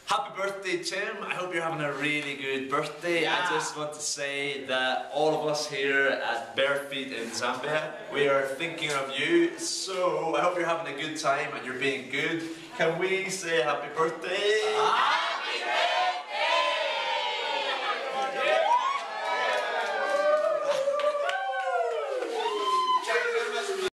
Happy birthday, Tim. I hope you're having a really good birthday. Yeah. I just want to say that all of us here at Bare Feet in Zambia, we are thinking of you. So I hope you're having a good time and you're being good. Can we say happy birthday?